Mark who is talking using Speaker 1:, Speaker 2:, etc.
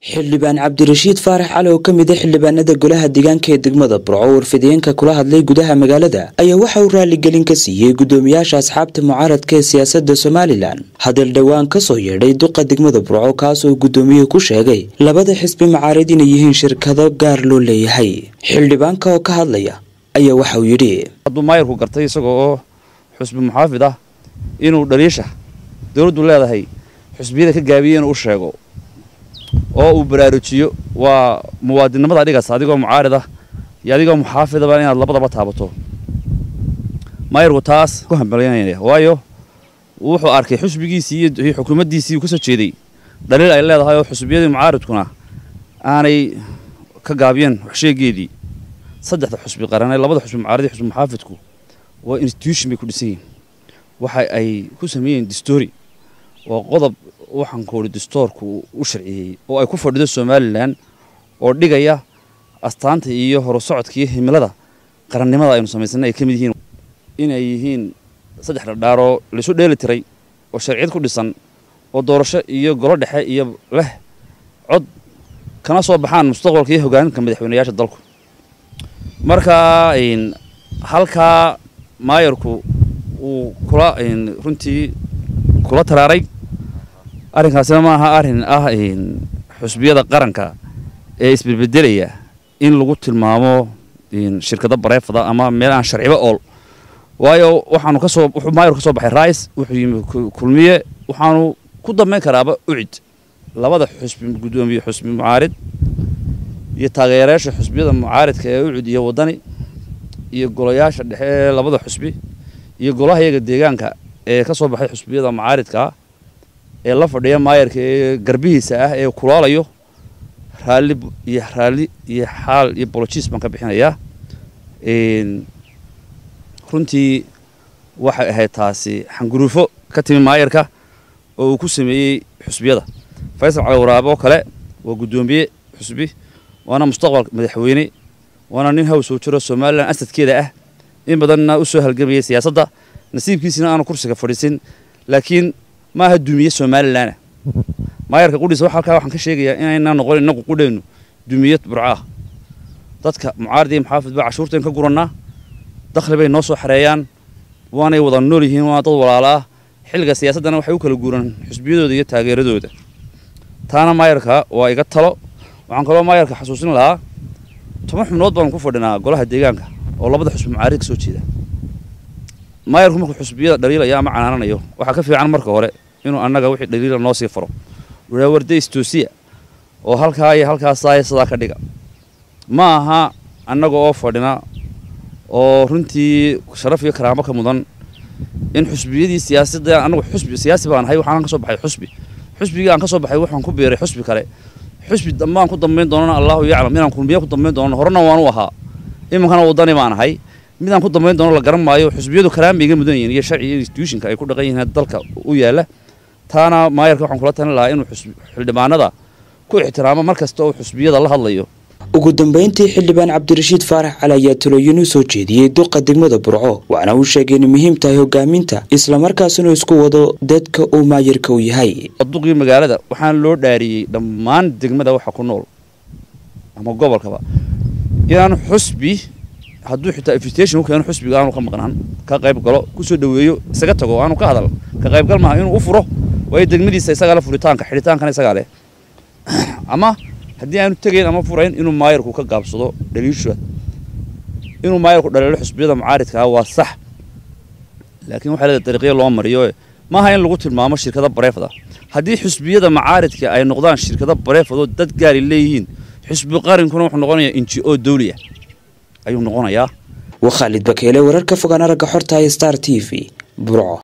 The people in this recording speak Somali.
Speaker 1: xildhibaan cabdirashiid faarax cali oo ka mid ah xildhibaanada golaha deegaanka ee degmada Burco warfideenka kula hadlay gudaha magaalada ayaa waxa uu raali gelin ka siiyay gudoomiyaasha asxaabta mucaaradka ee siyaasadda Soomaaliland hadal dhawaan ka soo yeedhay duqa degmada Burco kaas oo gudoomiyuhu ku sheegay labada xisbi mucaarad inay yihiin shirkado gaar loo leeyahay xildhibaanka oo ka hadlaya ayaa waxa uu yiri
Speaker 2: haduu maayirku gartay isagoo xisbi muxaafid ah inuu dhaliisha dawladdu leedahay xisbiyada ka gaabiyeen uu sheego oo uu baraarujiyo waa muwaadinimada adigaas adigoo mucaarad ah iyo adigoo muxaafid ah inaad labadaba taabato maayirku taas ku hambalyeynaya waayo wuxuu arkay xisbigiisii iyo xukuumaddiisii ka soo jeeday dhaliil ay leedahay oo xisbiyada mucaaradkuna aanay ka gaabiyeen wax sheegeedii saddexda xisbi qaran ee labada xisbi mucaarad iyo xisbi muxaafidku waa institution bay ku dhisan yihiin waxa ay ku sameeyeen distory oo qodob waxaan koori dastuurku u sharciyay oo ay ku fadhido Soomaaliland oo dhigaya astaanta iyo horusocodka iyo himilada qarannimada aynu sameysnay ka mid yihiin inay yihiin saddex dhadhaaro la soo dheeli tiray oo sharciyad ku dhisan oo doorasho iyo golo dhexe iyo leh cod kana soo baxaan mustaqbalka iyo hoggaanka madaxweynayaasha dalku marka halka maayirku uu kula runtii kula taraaray arrinkaasina ma aha arrin ah xusbiyada qaranka ee isbedbedelaya in lagu tilmaamo shirkado bareefada ama meel aan sharciba ool waayo waxaanu ka soo wuxuu maayir ka soo baxay raais wuxuu yimi kulmiye waxaanu ku dambeyn karaaba ucid labada xusbi gudoomiye xusbi mucaarid iyo taageerayaasha xusbiyada mucaaridka ee ucid iyo wadani iyo golayaasha dhexe labada xusbi iyo golaha iyaga deegaanka ee ka soo baxay xusbiyada mucaaridka ee la fadhiya maayirka ee garbihiisa ah ee kulaalayo raali iyo xaal iyo apologies baan ka bixinayaa runtii waxay ahayd taasi xanguruufo ka timi maayirka oo uu ku sameeyey xusbiyada Faysal Cali Waraabo kale waa gudoomiye xusbi waana mustaqbalka madaxweyne waana nin haw soo jiro Soomaaliland asadkeeda ah in badanna u soo halgamay siyaasadda nasiibkiisina aanu kursiga fadhiisin laakiin ma aha dumiye Soomaaliland maayirka qudhiis waxaan ka sheegayaa inayna noqon inagu qudheenu dumiyad Burco dadka mucaarad iyo muxaafid ba cashuurta ka guranaa dakhli bay noo soo xareeyaan waanay wada nool yihiin waa dad walaalo ah xilliga siyaasadana waxay u kala guuran xisbiyadooda iyo taageeradooda taana maayirka waa iga talo waxaan kaloo maayirka xasuusin lahaa 10 xubnood baan ku fadhinaa golaha deegaanka oo labada xisbi mucaarid ka soo jeeda maayirku markuu xisbiyada dhaliilaya ama canaananayo waxa ka fiican marka hore inuu annaga wixii dhaliil noo sii faro warday istoosiya oo halkaa iyo halkaas ay sida ka dhiga ma aha annaga oo fadhina oo runtii sharaf iyo karaamo ka mudan in xisbiyadii siyaasadda annagu xisbi siyaasi baan hay waxaan ka soo baxay xisbiga aan ka soo baxay waxaan ku beeray xisbi kale xisbi dhammaan ku dambeyn doonana Allahu yaclam inaan kulmiye ku dambeyn doono horena waan u ahaa imankana wadani baan ahay midaan ku dambeyn doono la garan maayo xisbiyadu karaamiga mudan yihiin iyo sharci iyo institutionka ay ku dhaqan yihiin dalka u yaala taana maayirka waxaan kula talin lahaa inuu xildhibaanada ku ixtiraamo markasta oo xisbiyada la hadlayo
Speaker 1: ugu dambeyntii xildhibaan cabdirashiid faarax cali ayaa talooyin u soo jeediyay duqa degmada Burco waana uu sheegay in muhiim tahay hogaaminta isla markaasna isku wado dadka uu maayirka u yahay
Speaker 2: duqii magaalada waxaan loo dhaariyay dhammaan degmada waxa ku nool ama gobolkaba inaan xusbi hadduu xitaa invitation u keeno xusbiga aanu ka maqnaan ka qayb galo ku soo dhaweeyo isaga tago aanu ka hadal ka qayb gal ma inuu u furo way degmadiisa isaga la furitaanka xidhitaankana isaga leh ama haddii aanu tagayn ama furayn inuu maayirku ka gaabsado dhaliisha inuu maayirku dhaliilo xusbiyada mucaaridka waa sax laakiin waxa la dariiqyo loo mariyo ma aha in lagu tilmaamo shirkado bareefada haddii xusbiyada mucaaridka ay noqdaan shirkado bareefado dad gaar leeyihiin xusbi qarinkuna wuxuu noqonayaa NGO dawliya ayuu noqonayaa
Speaker 1: wa Khalid Bakeele wararka fogaan aragga xorta Star TV Burco.